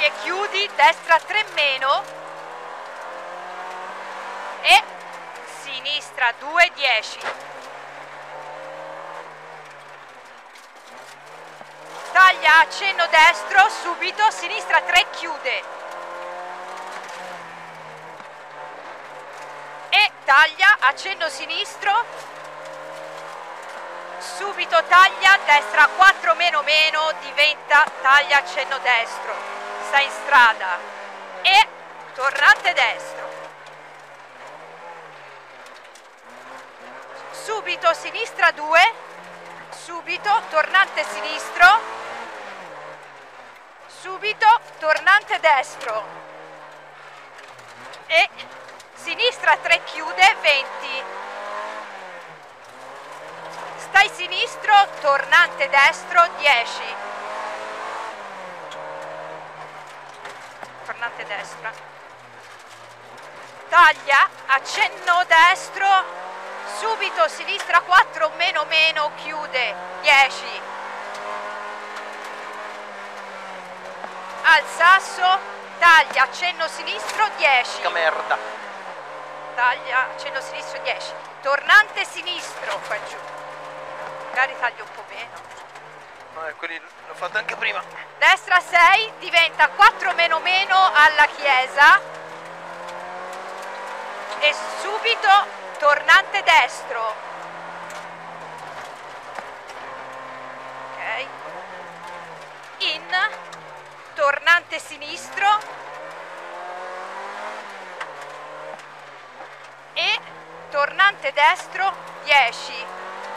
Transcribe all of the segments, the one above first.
taglia e chiudi, destra 3 meno e sinistra 2, 10. Taglia, accenno destro, subito, sinistra 3, chiude. E taglia, accenno sinistro, subito taglia, destra 4 meno meno, diventa taglia, accenno destro, sta in strada e tornante destro. Subito sinistra 2, subito tornante sinistro, subito tornante destro e sinistra 3, chiude, 20. Stai sinistro, tornante destro, 10. Tornante destra. Taglia, accenno destro, subito sinistra 4 meno meno, chiude, 10. Al sasso, taglia, accenno sinistro, 10. Che merda. Taglia, accenno sinistro, 10. Tornante sinistro, qua giù. Magari taglio un po' meno. Quelli l'ho fatto anche prima. Destra 6, diventa 4 meno meno alla chiesa. E subito tornante destro. Ok. In, tornante sinistro. E tornante destro, 10.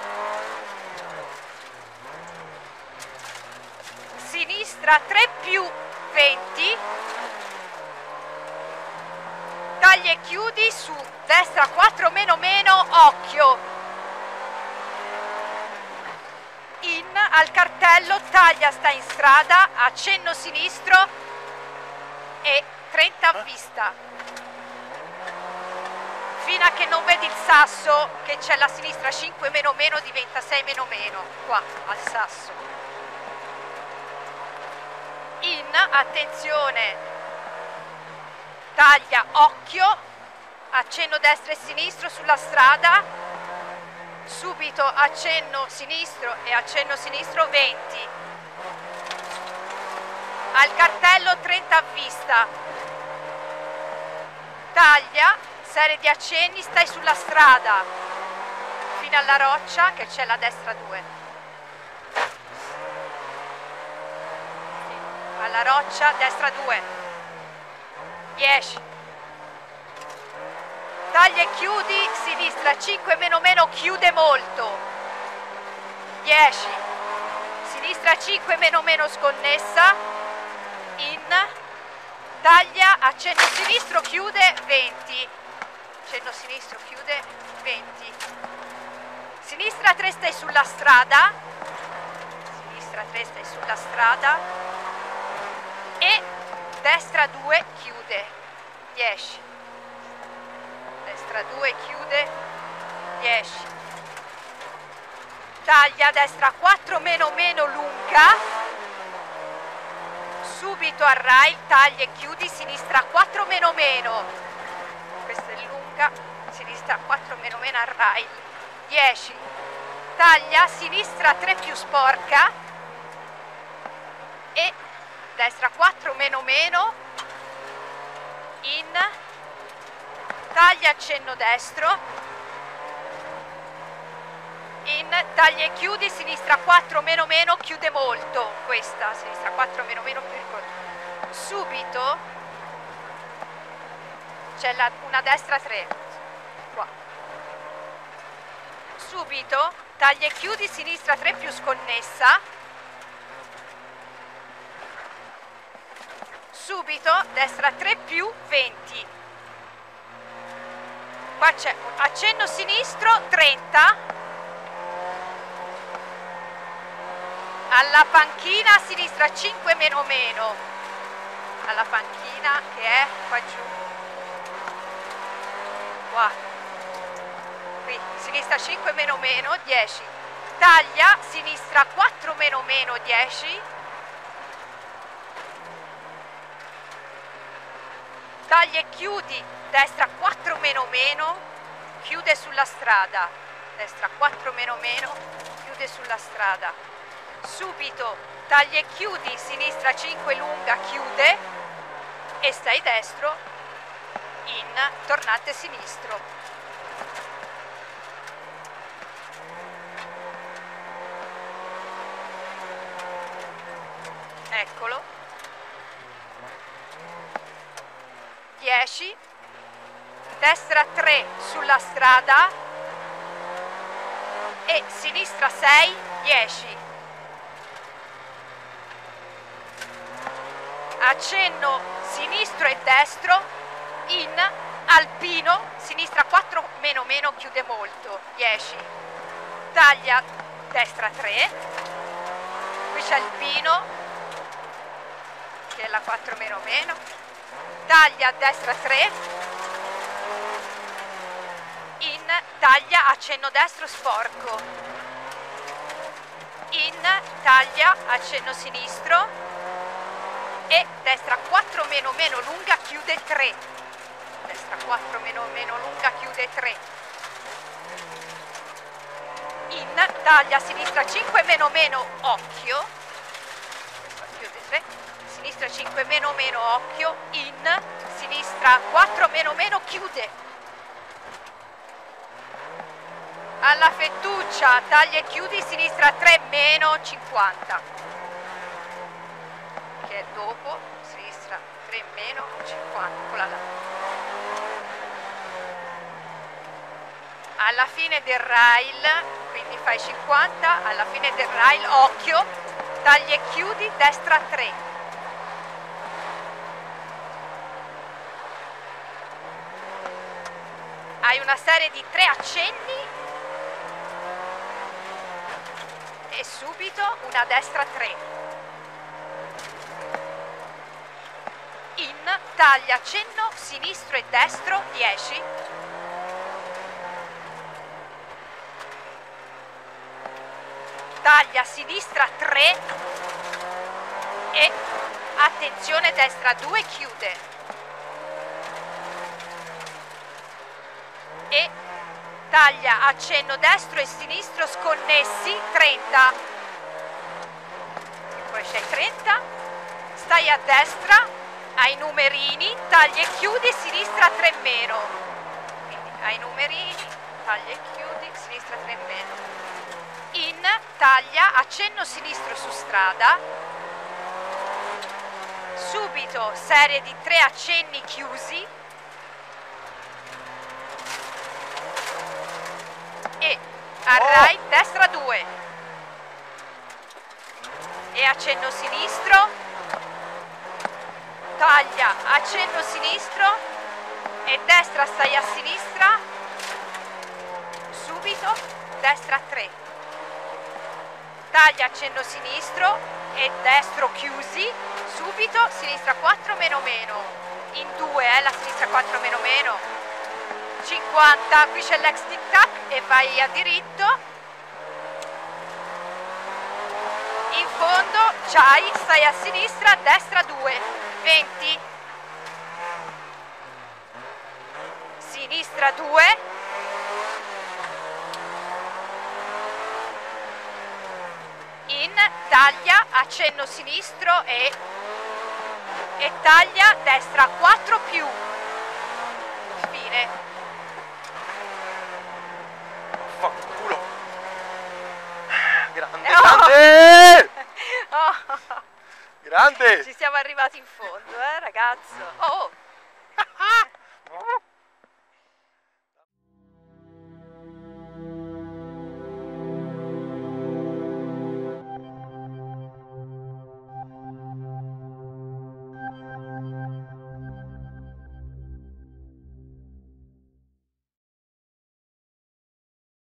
Sinistra 3 più 20. Taglia e chiudi su destra 4 meno meno, occhio. In, al cartello, taglia, sta in strada, accenno sinistro e 30 a vista. Fino a che non vedi il sasso che c'è alla sinistra, 5 meno meno diventa 6 meno meno, qua al sasso. In, attenzione, taglia, occhio, accenno destra e sinistro sulla strada, subito accenno sinistro e accenno sinistro, 20. Al cartello 30 a vista. Taglia, serie di accenni, stai sulla strada fino alla roccia che c'è la destra 2. Alla roccia, destra 2, 10. Taglia e chiudi, sinistra 5 meno meno, chiude molto, 10. Sinistra 5 meno meno, sconnessa, in, taglia, accenno sinistro, chiude, 20. Accenno sinistro, chiude, 20. Sinistra 3, stai sulla strada, sinistra 3, stai sulla strada. E destra 2, chiude, 10. Destra 2, chiude, 10. Taglia, destra 4 meno meno, lunga. Subito al rail, taglia e chiudi, sinistra 4 meno meno. Questa è lunga, sinistra 4 meno meno al rail, 10. Taglia, sinistra 3 più sporca. E destra 4 meno meno, in, taglia, accenno destro, in, taglia e chiudi, sinistra 4 meno meno, chiude molto, questa, sinistra 4 meno meno, più ricordo. Subito c'è una destra 3, qua. Subito, taglia e chiudi, sinistra 3 più sconnessa. Subito, destra 3 più 20. Qua c'è accenno sinistro, 30. Alla panchina, sinistra 5 meno meno. Alla panchina che è qua giù. Qua. Qui, sinistra 5 meno meno, 10. Taglia, sinistra 4 meno meno, 10. taglia e chiudi, destra 4 meno meno, chiude sulla strada, destra 4 meno meno, chiude sulla strada, subito taglia e chiudi, sinistra 5 lunga, chiude e stai destro in tornante sinistro. Eccolo, 10, destra 3 sulla strada e sinistra 6, 10, accenno sinistro e destro in alpino, sinistra 4 meno meno, chiude molto, 10, taglia destra 3, qui c'è il pino che è la 4 meno meno, taglia a destra 3, in taglia accenno destro sporco, in taglia accenno sinistro e destra 4 meno meno lunga, chiude 3, destra 4 meno meno lunga, chiude 3, in taglia sinistra 5 meno meno, occhio, chiude 3, sinistra 5 meno meno, occhio, in sinistra 4 meno meno, chiude, alla fettuccia taglia e chiudi, sinistra 3 meno 50, che è dopo, sinistra 3 meno 50, quella là. Alla fine del rail, quindi fai 50, alla fine del rail, occhio, taglia e chiudi, destra 3, hai una serie di 3 accenni e subito una destra 3, in taglia accenno sinistro e destro 10, taglia sinistra 3 e attenzione destra 2, chiude e taglia accenno destro e sinistro sconnessi 30, e poi c'è 30, stai a destra, ai numerini, taglia e chiudi, sinistra 3 meno, quindi ai numerini, taglia e chiudi, sinistra 3 meno, in taglia accenno sinistro su strada, subito serie di 3 accenni chiusi e a right destra 2 e accenno sinistro, taglia accenno sinistro e destra stai a sinistra, subito destra 3, taglia accenno sinistro e destro chiusi, subito sinistra 4 meno meno, in 2 la sinistra 4 meno meno, 50, qui c'è l'ex tic tac e vai a diritto, in fondo c'hai, stai a sinistra, destra 2, 20, sinistra 2, in taglia accenno sinistro e taglia destra 4 più, fine. Fanculo. Grande, grande! Oh, Grande! ci siamo arrivati in fondo, ragazzo. Oh.